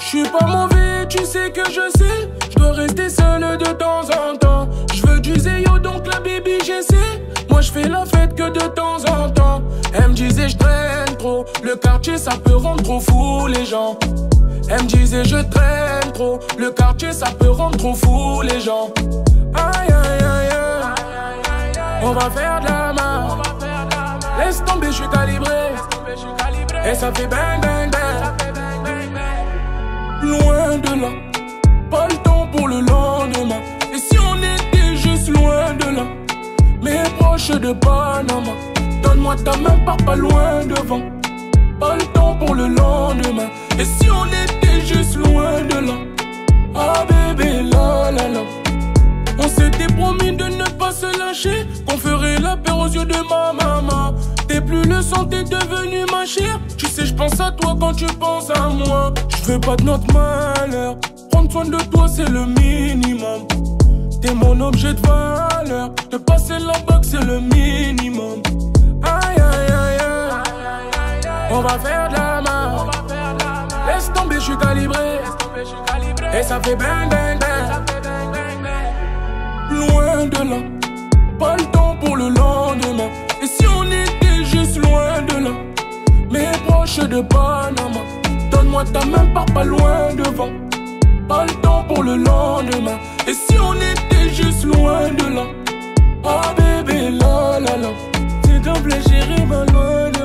suis pas mauvais, tu sais que je sais. Je dois rester seul de temps en temps. Je veux du zéyo donc la baby j'essaie. Moi je fais la fête que de temps en temps. Elle me disait je traîne trop. Le quartier ça peut rendre trop fou les gens. Elle me disait je traîne trop. Le quartier ça peut rendre trop fou les gens. Aïe aïe aïe aïe. On va faire de la main. Laisse tomber, je suis calibré. Et ça fait bang bang bang. Loin de là, pas le temps pour le lendemain. Et si on était juste loin de là, mais proche de Panama. Donne-moi ta main, pars pas loin devant. Pas le temps pour le lendemain. Et si on était juste loin de là, ah bébé la la la. On s'était promis de ne pas se lâcher, qu'on ferait la paix aux yeux de ma maman. T'es plus le sang, t'es devenu ma chère. Tu sais je pense à toi quand tu penses à moi. Je veux pas de notre malheur. Prendre soin de toi c'est le minimum. T'es mon objet de valeur. De passer la boxe c'est le minimum. Aïe aïe aïe aïe. On va faire de la main. Laisse tomber, je suis calibré. Et ça fait bang bang bang. Loin de là, pas le temps pour le lendemain. Et si on était juste loin de là, mais proche de Panama. Donne-moi ta main, pars pas loin devant. Pas le temps pour le lendemain. Et si on était juste loin de là, ah bébé la la la. S'il te plaît chérie, va loin de